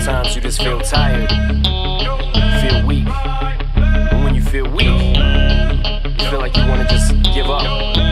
Sometimes you just feel tired, feel weak. And when you feel weak, you feel like you wanna just give up.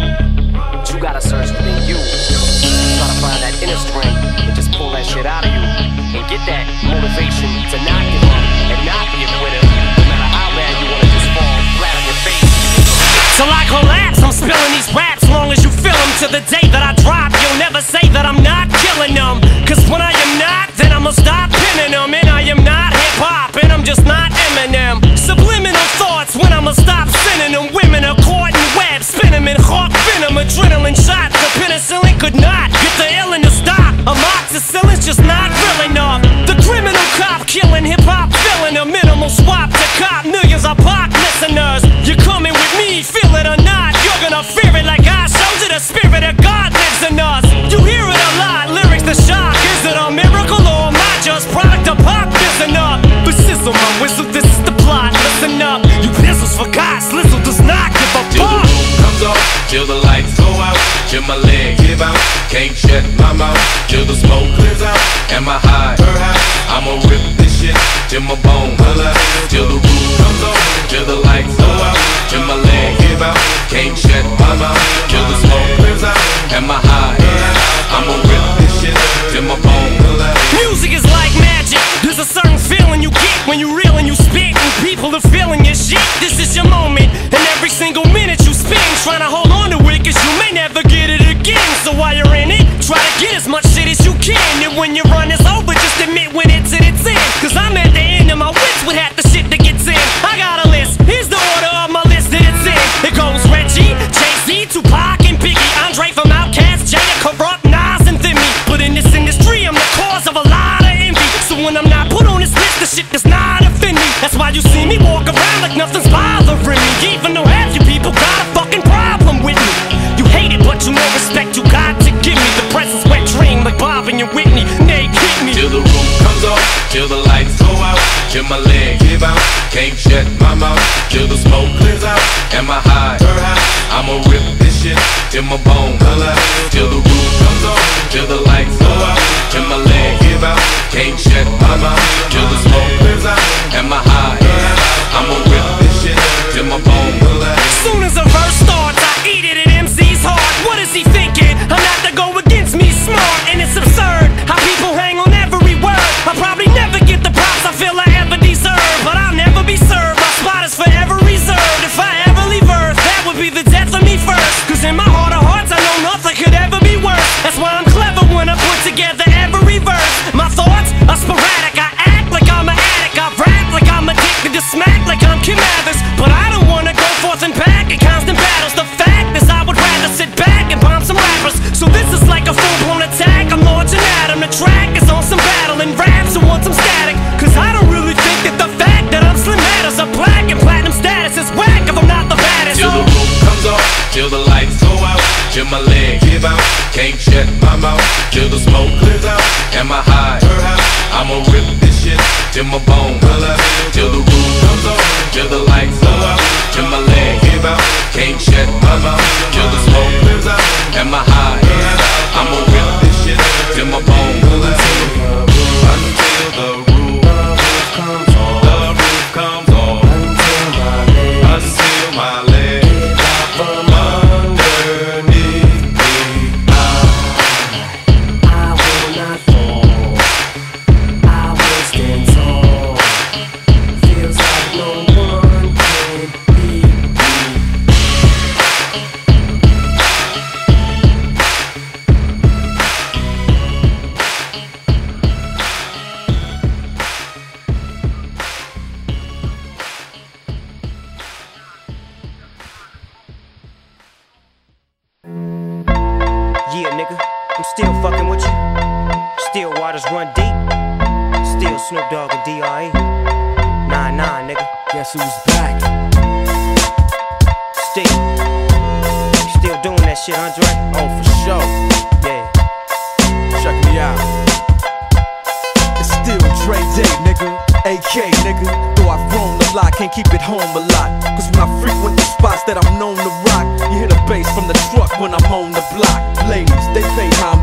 But you gotta search within you. Try to find that inner strength and just pull that shit out of you. And get that motivation to not give up and not be a quitter. No matter how bad you wanna just fall flat on your face. Till I collapse, I'm spilling these raps long as you feel them. To the day that I drop, you'll never say that I'm not killing them. Cause when I am not, then I'ma stop pinning them. And I am not hip-hop, and I'm just not Eminem. Subliminal thoughts when I'ma stop sending them. Women are caught in webs, spin them in hawk venom. Adrenaline shots, the penicillin could not get the illin' to stop. Amoxicillin's just not real enough. The criminal cop killing hip-hop, filling a minimal swap to cop millions of pop listeners. You're coming with me, feel it or not, you're gonna fear it like I showed you. The spirit of God lives in us. You hear it a lot, lyrics the shock. Is it a miracle or am I just product of pop? Listen up, but sizzle my whistle, this is the plot. Listen up, you pistols forgot, Slizzle does not give a fuck. Till the roof comes off, till the lights go out, till my leg give out, can't shut my mouth, till the smoke clears out. Am I high? I'ma rip this shit till my bone holla. Till the roof comes off, till the lights go out, till my leg give out, can't shut my mouth, till the smoke clears out. Am I high? I'ma rip this shit till my bone holla. Music is like magic. There's a certain feeling you get when you reel and you spit, and people are feeling your shit. This is your moment, and every single minute you spend trying to hold on to it, cause you may never get it again. So while you're in it, try to get as much shit as you can. And when your run is over, just admit when it's in its end. Cause I'm at the end of my wits with half the shit that gets in. I got a list, here's the order of my list that it's in. It goes Reggie, Jay-Z, Tupac, and Biggie, Andre from Outkast, Jada, Corrupt, Nas, and Thimmy. But in this industry, I'm the cause of a lot of envy. So when I'm not put on this list, the shit does not offend me. That's why you see me walk around like nothing's bothering me. Even though half you people got a fucking problem with me. You hate it, but you know respect you got to give me. The presence wet dream like Bob and your Whitney. Nate hit me. Till the roof comes off, till the lights go out, till my leg give out, can't shut my mouth, till the smoke clears out. Am I high? I'ma rip this shit till my bone holla. Till the roof comes off, till the lights go out, till my leg give out, can't shut my mouth, till the smoke clears out. Am I high? I'ma rip this shit till my bone holla. Soon as a verse starts, I eat it at MC's heart. What is he thinking? I'm not to go against me, smart, and it's absurd how people hang on every word. I'll probably never get the props I feel I ever deserve, but I'll never be served. My spot is forever reserved. If I ever leave Earth, that would be the death of me first. Cause in my heart of hearts, I know nothing could ever be worse. That's why I'm clever when I put together every verse. My thoughts are sporadic. I act like I'm an addict. I rap like I'm addicted to smack like I'm Kim Mathers. But I don't wanna go forth and back in constant battles. The fact is I would rather sit back and bomb some rappers. So this is like a full-blown attack. I'm launching at 'em. The track is on some battle and raps who want some static. Cause I don't really think that the fact that I'm slim matters. A black and platinum status is whack if I'm not the baddest. Till the roof comes off, till the lights go out, till my leg give out, can't shut my mouth, till the smoke clears out. Am I high? I'ma rip this shit till my bone holla. Till the roof comes off, till the lights go out, till my leg give out, can't shut my mouth, till the smoke clears out. Am I high? I'ma rip this shit till my bone holla. Until the roof comes off, the roof comes off, until my leg from underneath me. I will not fall, I will stand tall. Feels like no one can beat me. Yeah, nigga, I'm still fucking with you. Still waters run deep. Still Snoop Dogg and D.R.E. 9-9, nigga. Guess who's back? Still doing that shit, Andre? Oh, for sure. Yeah. Check me out. It's still Dre Day, nigga. AK, nigga. Though I've grown a lot, can't keep it home a lot. Cause when I frequent the spots that I'm known to rock, you hear the bass from the truck when I'm on the block. Ladies, they pay homage, but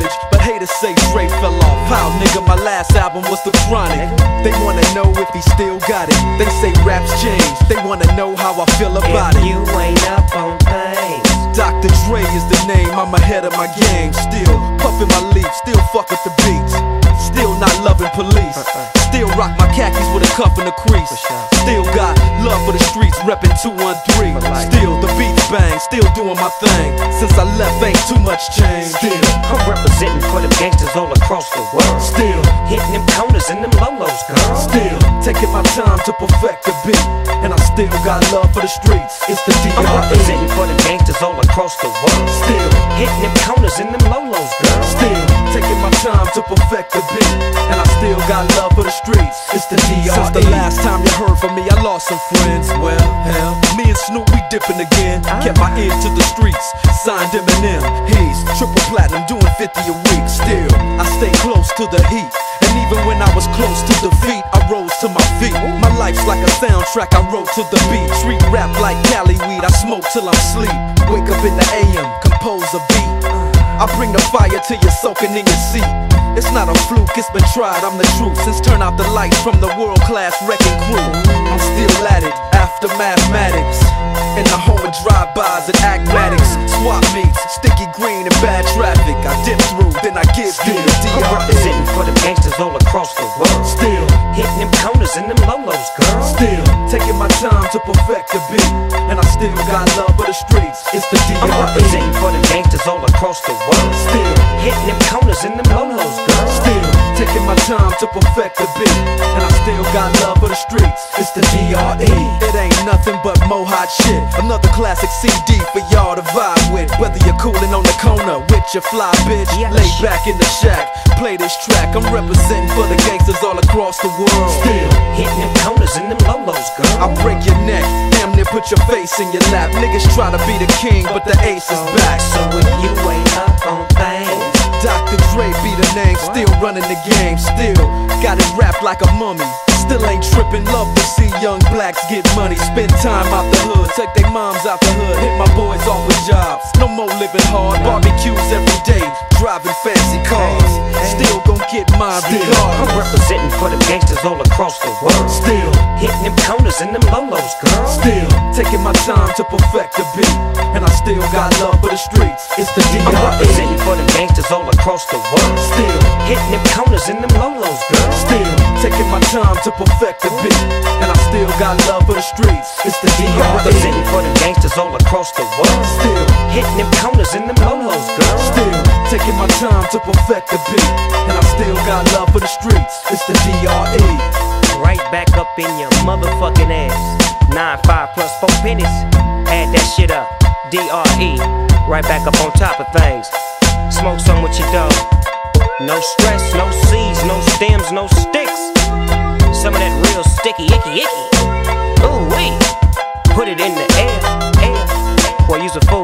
haters say Dre fell off. How, nigga, my last album was The Chronic. They wanna know if he still got it. They say raps change. They wanna know how I feel about it. You ain't up on things. Dr. Dre is the name, I'm ahead of my game. Still puffin' my leaf, still fuck with the beats. Still not loving police. Still rock my khakis with a cuff and a crease. Still got love for the streets, reppin' 213. Still the beats bang, still doing my thing. Since I left, ain't too much change. Still I'm representing for them gangsters all across the world. Still hitting them corners and them lolos, girl. Still taking my time to perfect the beat. And I still got love for the streets. It's the D.R.E. I'm representing for them gangsters all across the world. Still hitting them corners and them lolos, girl. Still taking my time to perfect the beat. And I still got love for the streets. It's the D.R.E. Since the last time you heard from me, I lost some friends. Well, hell, me and Snoop, we dipping again. Kept my ear to the streets. Signed Eminem. He's triple platinum, doing 50 a week. Still, I stay close to the heat. And even when I was close to defeat, I rose to my feet. My life's like a soundtrack I wrote to the beat. Treat rap like Cali weed, I smoke till I'm sleep. Wake up in the AM, compose a beat. I bring the fire till you're soaking in your seat. It's not a fluke, it's been tried, I'm the truth. Since turn out the lights from the world-class wrecking crew, I'm still at it, after mathematics. In the home of drive-bys and acmatics. Swap meets, sticky green and bad traffic. I dip through, then I give you the D.R.E. I'm representing for them gangsters all across the world. Still hitting them corners and them lolos, girl. Still taking my time to perfect the beat. And I still got love for the streets. It's the D.R.E. I'm representing for them gangsters all across the world. Still hitting them corners and them lolos, girl. Still taking my time to perfect the beat. And I still got love for the streets. It's the D.R.E. It ain't nothing but mo hot shit. Another classic CD for y'all to vibe with. Whether you're coolin' on the corner with your fly bitch, lay back in the shack, play this track. I'm representing for the gangsters all across the world. Still hitting them corners and them lolos, girl. I break your neck, damn near put your face in your lap. Niggas try to be the king, but the ace is back. So if you ain't up on things, Dr. Dre be the name, still running the game. Still got it wrapped like a mummy. Still ain't trippin', love to see young blacks get money. Spend time out the hood, take their moms out the hood. Hit my boys off with jobs, no more living hard. Barbecues every day, driving fancy cars. Still gon' get mine regardless. I'm representing for them gangsters all across the world. Still hitting them corners and them lolos, girl. Still taking my time to perfect the beat. And I still got love for the streets. It's the D.R.E. I'm representing for them gangsters all across the world. Still hitting them corners and them lolos, girl. Still taking my time to perfect the beat. And I still got love for the streets. It's the D.R.E. I'm representing for them gangsters all across the world. Still hitting them corners and them lolos, girl. Still taking my time to perfect the beat. And I still got love for the streets. It's the D.R.E. Right back up in your motherfucking ass. 9-5 plus 4 pennies. Add that shit up. D.R.E. Right back up on top of things. Smoke some with your dog. No stress, no seeds, no stems, no sticks. Some of that real sticky, icky. Ooh wee. Put it in the air. Boy, use a full